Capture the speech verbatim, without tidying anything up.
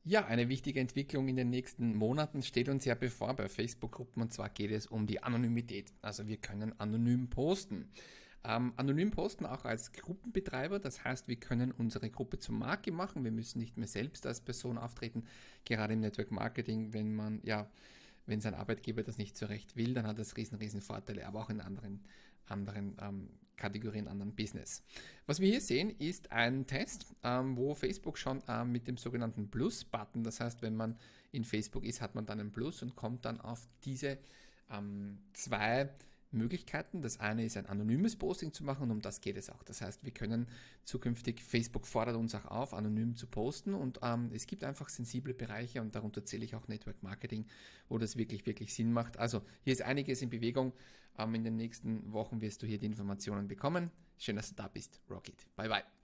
Ja, eine wichtige Entwicklung in den nächsten Monaten steht uns ja bevor bei Facebook-Gruppen, und zwar geht es um die Anonymität. Also wir können anonym posten. Ähm, anonym posten auch als Gruppenbetreiber, das heißt, wir können unsere Gruppe zum Marke machen, wir müssen nicht mehr selbst als Person auftreten, gerade im Network Marketing, wenn man ja wenn sein Arbeitgeber das nicht so recht will, dann hat das riesen, riesen Vorteile, aber auch in anderen, anderen ähm, Kategorien, anderen Business. Was wir hier sehen, ist ein Test, ähm, wo Facebook schon ähm, mit dem sogenannten Plus-Button, das heißt, wenn man in Facebook ist, hat man dann ein Plus und kommt dann auf diese ähm, zwei Möglichkeiten. Das eine ist ein anonymes Posting zu machen und um das geht es auch. Das heißt, wir können zukünftig, Facebook fordert uns auch auf, anonym zu posten und ähm, es gibt einfach sensible Bereiche und darunter zähle ich auch Network Marketing, wo das wirklich, wirklich Sinn macht. Also hier ist einiges in Bewegung. Ähm, in den nächsten Wochen wirst du hier die Informationen bekommen. Schön, dass du da bist. Rocket. Bye, bye.